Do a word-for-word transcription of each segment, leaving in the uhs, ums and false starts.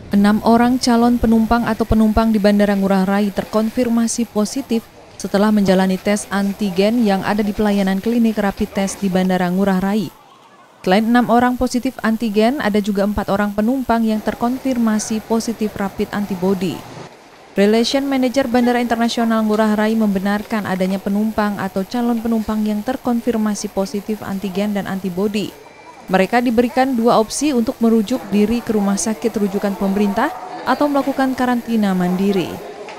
Enam orang calon penumpang atau penumpang di Bandara Ngurah Rai terkonfirmasi positif setelah menjalani tes antigen yang ada di pelayanan klinik rapid test di Bandara Ngurah Rai. Selain enam orang positif antigen, ada juga empat orang penumpang yang terkonfirmasi positif rapid antibody. Relation Manager Bandara Internasional Ngurah Rai membenarkan adanya penumpang atau calon penumpang yang terkonfirmasi positif antigen dan antibody. Mereka diberikan dua opsi untuk merujuk diri ke rumah sakit rujukan pemerintah atau melakukan karantina mandiri.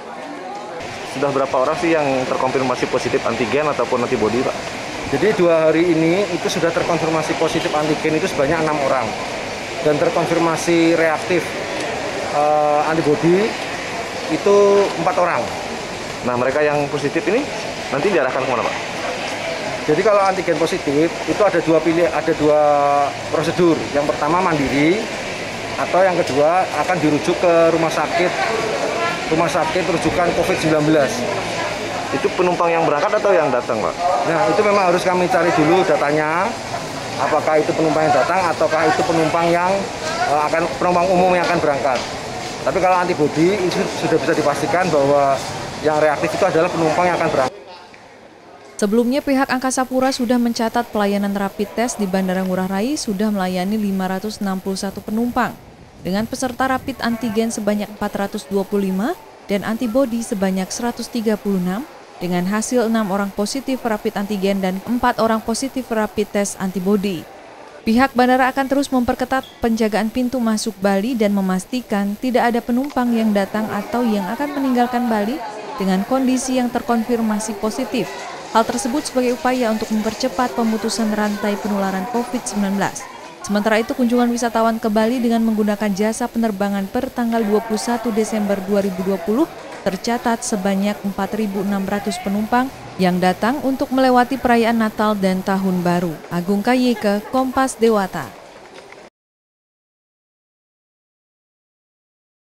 Sudah berapa orang sih yang terkonfirmasi positif antigen ataupun antibody, Pak? Jadi dua hari ini itu sudah terkonfirmasi positif antigen itu sebanyak enam orang. Dan terkonfirmasi reaktif uh, antibody itu empat orang. Nah, mereka yang positif ini nanti diarahkan kemana, Pak? Jadi kalau antigen positif itu ada dua pilih, ada dua prosedur. Yang pertama mandiri, atau yang kedua akan dirujuk ke rumah sakit, rumah sakit rujukan covid sembilan belas. Itu penumpang yang berangkat atau yang datang, Pak? Nah, itu memang harus kami cari dulu datanya, apakah itu penumpang yang datang ataukah itu penumpang yang uh, akan penumpang umum yang akan berangkat. Tapi kalau antibody itu sudah bisa dipastikan bahwa yang reaktif itu adalah penumpang yang akan berangkat. Sebelumnya pihak Angkasa Pura sudah mencatat pelayanan rapid test di Bandara Ngurah Rai sudah melayani lima ratus enam puluh satu penumpang dengan peserta rapid antigen sebanyak empat ratus dua puluh lima dan antibody sebanyak seratus tiga puluh enam dengan hasil enam orang positif rapid antigen dan empat orang positif rapid test antibody. Pihak bandara akan terus memperketat penjagaan pintu masuk Bali dan memastikan tidak ada penumpang yang datang atau yang akan meninggalkan Bali dengan kondisi yang terkonfirmasi positif. Hal tersebut sebagai upaya untuk mempercepat pemutusan rantai penularan covid sembilan belas. Sementara itu, kunjungan wisatawan ke Bali dengan menggunakan jasa penerbangan per tanggal dua puluh satu Desember dua ribu dua puluh tercatat sebanyak empat ribu enam ratus penumpang yang datang untuk melewati perayaan Natal dan Tahun Baru. Agung K Y K, Kompas Dewata.